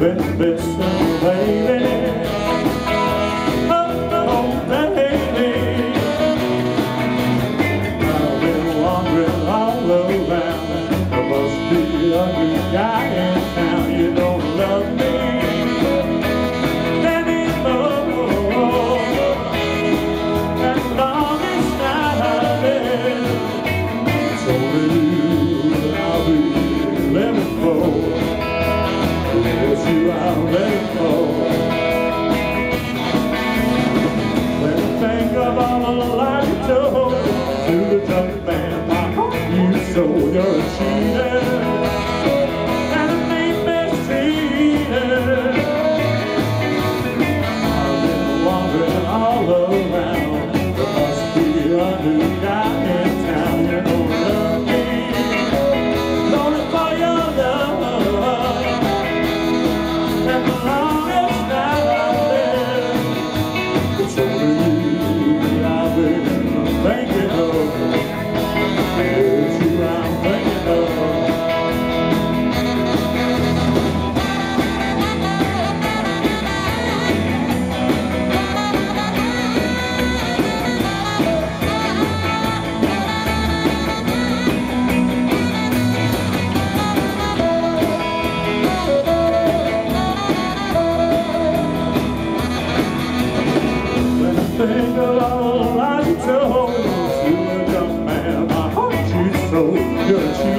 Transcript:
Listen, baby, oh, baby, I've been wandering all around. There must be a new guy in town. You don't love me anymore. As long as I've been, it's only you I'll be living for. It's you I'm ready for. When I think of all the lies you told to the junk man, my heart you sold, you're a cheater and a mean mistreated. I've been wandering all around. There must be a new guy in town. You don't love me, lonely for your love. As long as I've lived, it's only you I've been thinking of. It's you I'm thinking of. Think of all the lies you told to a young man, my heart you sold, you're a cheat.